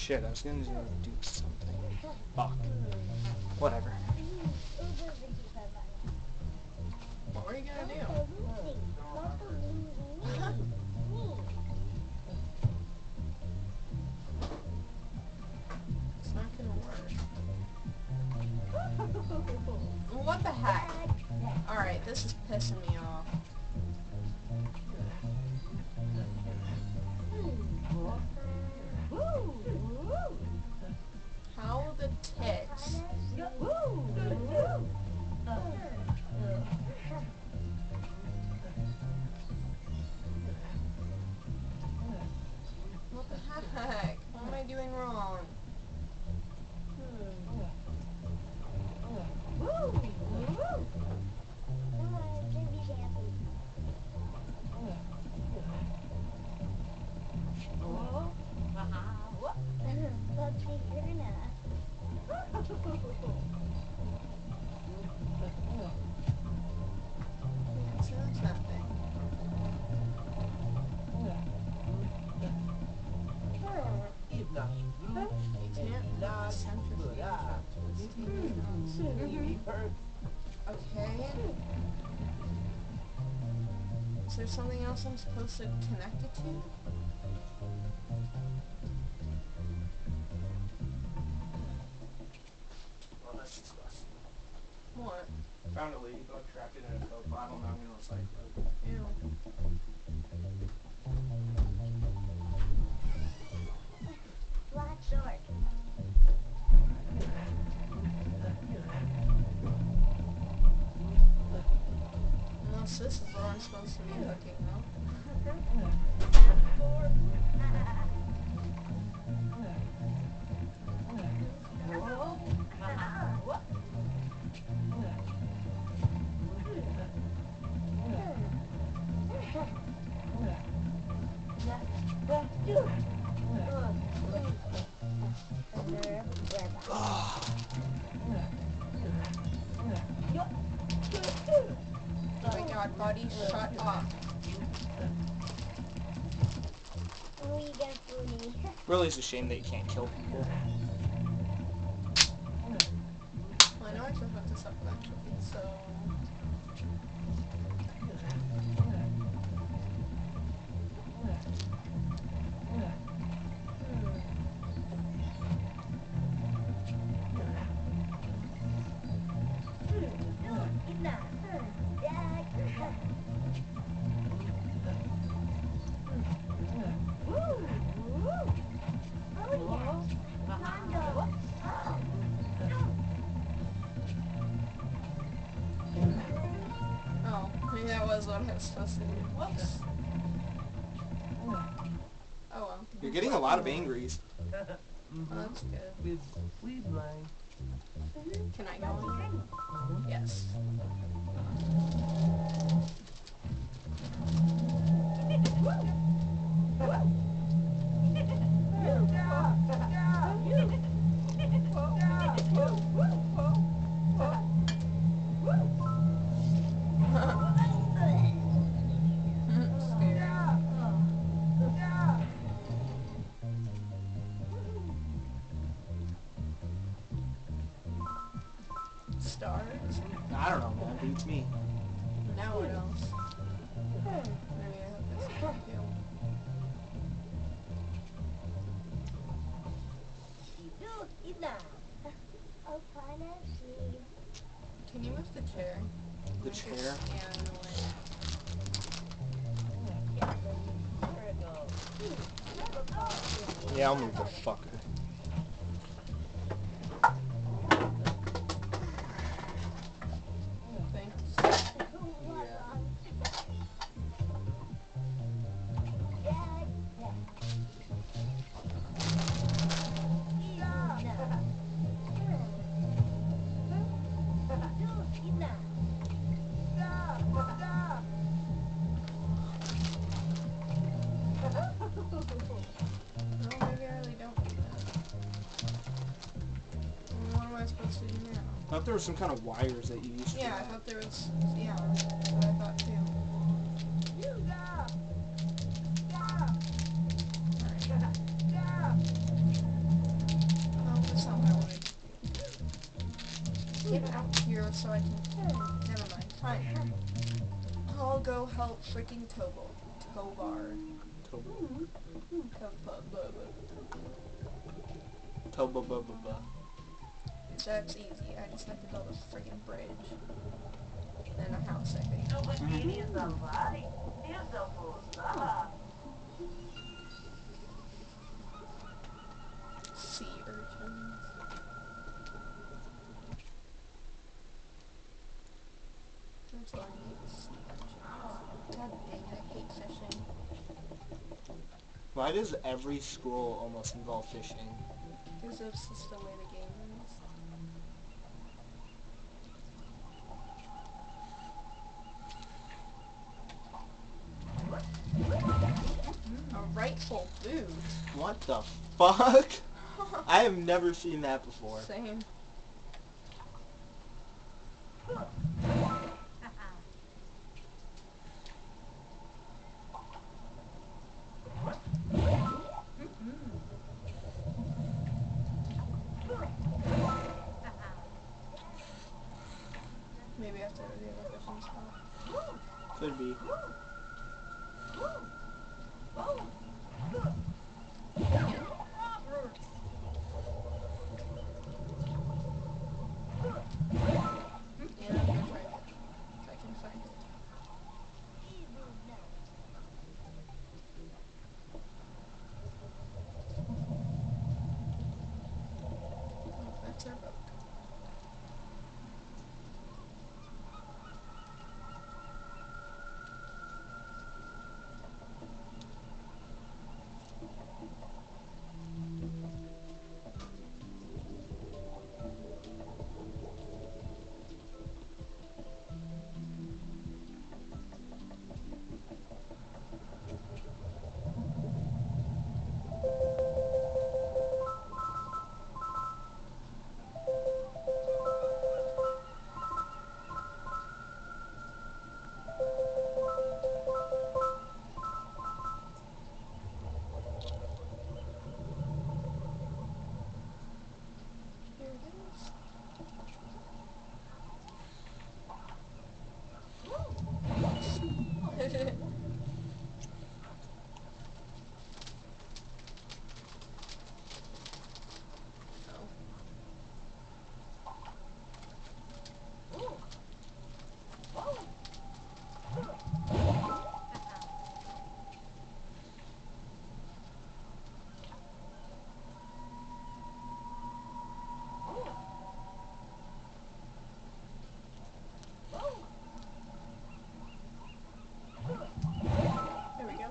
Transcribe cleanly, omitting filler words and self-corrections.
shit, I was gonna do something. Fuck. Whatever. What were you gonna do? It's not gonna work. What the heck? Alright, this is pissing me off. How the tits? What the heck? What am I doing wrong? So that's nothing. You can't centrifuge Okay. Is there something else I'm supposed to connect it to? Well, that's disgusting. What? Found a ladybug trapped in a Coke bottle, now I'm gonna recycle it. Ew. Black shark. Unless this is where I'm supposed to be looking, though. Oh my god, buddy, shut up. Really, it's a shame that you can't kill people. Well, I know I should hook this up eventually, so... Oh, maybe that was what I was supposed to do. Whoops. Oh well. You're getting a lot of angries. Well, that's good. Please line. Can I go on? Yes. Stars? I don't know, man. Beats me. Now what else? Maybe I have this one too. Can you move the chair? The chair? Scan the way. Yeah, I'll move the fucker. Thanks. Oh, maybe I really don't need that. Well, what am I supposed to do now? I thought there were some kind of wires that you used to Yeah, I that. thought there was, yeah, that's what I thought too. Alright. Get out here so I can... Never mind. Fine. I'll go help freaking Tobar. Toba. That's easy. I just have to build a freaking bridge. And a house, I think. Sea urchins. That's all I need is sea urchins. God dang it, I hate fishing. Why does every school almost involve fishing? Because it's just the way the game is. A rightful food. What the fuck? I have never seen that before. Same. Maybe I have to go to the other fishing spot. Could be. Yeah, I'm gonna try it. If I can find it. Oh, that's our boat. Here it is. There we go.